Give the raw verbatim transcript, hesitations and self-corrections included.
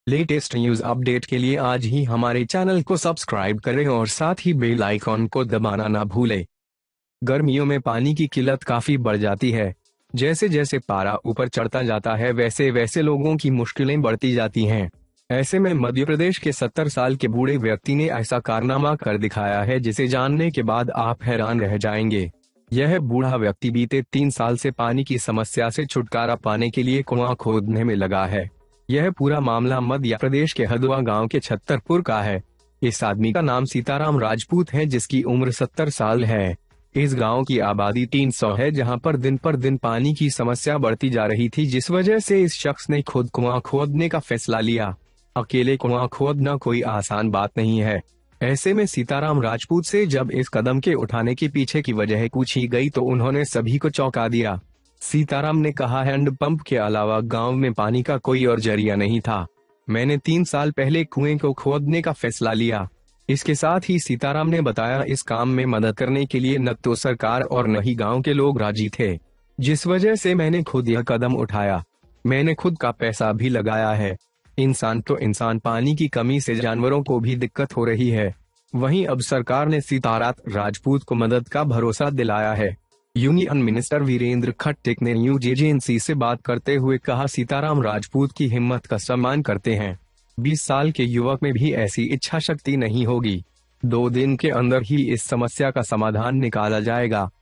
Latest news update के लिए आज ही हमारे चैनल को सब्सक्राइब करें और साथ ही बेल आइकॉन को दबाना ना भूलें। गर्मियों में पानी की किल्लत काफी बढ़ जाती है। जैसे जैसे पारा ऊपर चढ़ता जाता है वैसे वैसे लोगों की मुश्किलें बढ़ती जाती हैं। ऐसे में मध्य प्रदेश के सत्तर साल के बूढ़े व्यक्ति ने ऐसा कारनामा कर दिखाया है जिसे जानने के बाद आप हैरान रह जाएंगे। यह बूढ़ा व्यक्ति बीते तीन साल से पानी की समस्या से छुटकारा पाने के लिए कुआं खोदने में लगा है। यह पूरा मामला मध्य प्रदेश के हदवा गांव के छतरपुर का है। इस आदमी का नाम सीताराम राजपूत है जिसकी उम्र सत्तर साल है। इस गांव की आबादी तीन सौ है जहां पर दिन पर दिन पानी की समस्या बढ़ती जा रही थी, जिस वजह से इस शख्स ने खुद कुआं खोदने का फैसला लिया। अकेले कुआं खोदना कोई आसान बात नहीं है। ऐसे में सीताराम राजपूत से जब इस कदम के उठाने के पीछे की वजह पूछी गई तो उन्होंने सभी को चौंका दिया। सीताराम ने कहा, हैंडपंप के अलावा गांव में पानी का कोई और जरिया नहीं था। मैंने तीन साल पहले कुएं को खोदने का फैसला लिया। इसके साथ ही सीताराम ने बताया, इस काम में मदद करने के लिए न तो सरकार और न ही गांव के लोग राजी थे, जिस वजह से मैंने खुद यह कदम उठाया। मैंने खुद का पैसा भी लगाया है। इंसान तो इंसान, पानी की कमी से जानवरों को भी दिक्कत हो रही है। वहीं अब सरकार ने सीताराम राजपूत को मदद का भरोसा दिलाया है। यूनियन मिनिस्टर वीरेंद्र खट्टिक ने न्यूज एजेंसी से बात करते हुए कहा, सीताराम राजपूत की हिम्मत का सम्मान करते हैं। बीस साल के युवक में भी ऐसी इच्छा शक्ति नहीं होगी। दो दिन के अंदर ही इस समस्या का समाधान निकाला जाएगा।